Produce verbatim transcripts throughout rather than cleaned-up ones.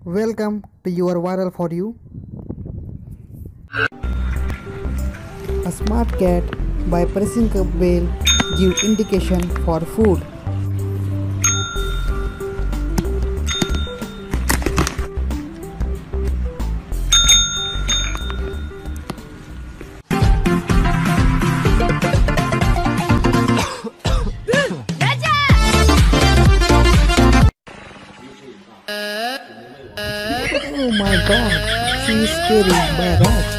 Welcome to your viral for you. A smart cat by pressing a bell give indication for food. Oh my god, she is scary by a rat.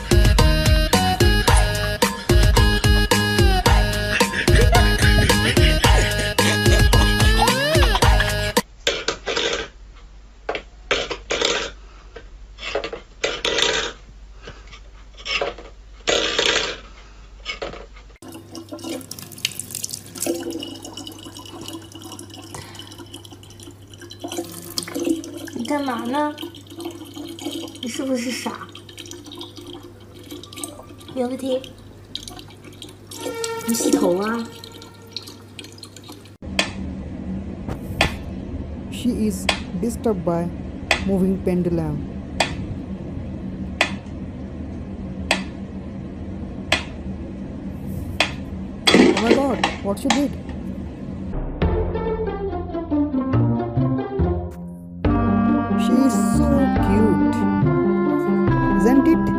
你干嘛呢？你是不是傻？有问题？你洗头啊？ She is disturbed by moving pendulum. Oh my god, what she did? She is so cute, isn't it?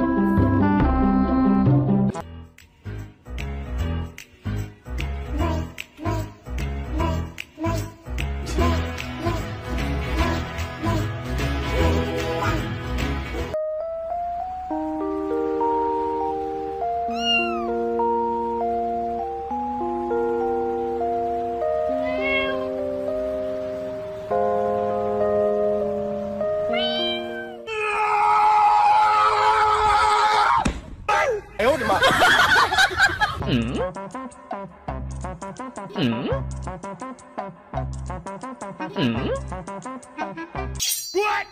Mm? Mm? Mm? What?